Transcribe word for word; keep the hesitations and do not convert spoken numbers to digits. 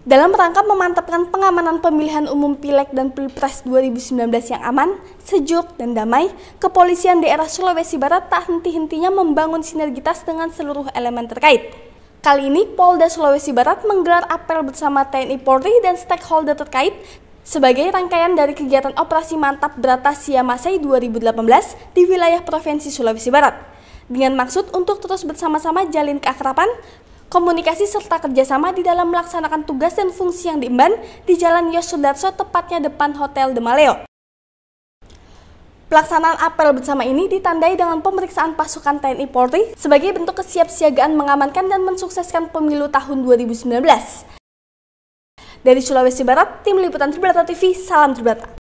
Dalam rangka memantapkan pengamanan pemilihan umum Pileg dan Pilpres dua ribu sembilan belas yang aman, sejuk, dan damai, Kepolisian Daerah Sulawesi Barat tak henti-hentinya membangun sinergitas dengan seluruh elemen terkait. Kali ini, Polda Sulawesi Barat menggelar apel bersama T N I Polri dan stakeholder terkait sebagai rangkaian dari kegiatan Operasi Mantap Brata Siamasai dua ribu delapan belas di wilayah Provinsi Sulawesi Barat, dengan maksud untuk terus bersama-sama jalin keakraban, komunikasi serta kerjasama di dalam melaksanakan tugas dan fungsi yang diemban di Jalan Yos Sudarso, tepatnya depan Hotel De Maleo. Pelaksanaan apel bersama ini ditandai dengan pemeriksaan pasukan T N I Polri sebagai bentuk kesiapsiagaan mengamankan dan mensukseskan pemilu tahun dua ribu sembilan belas. Dari Sulawesi Barat, Tim Liputan Tribrata T V, salam Tribrata.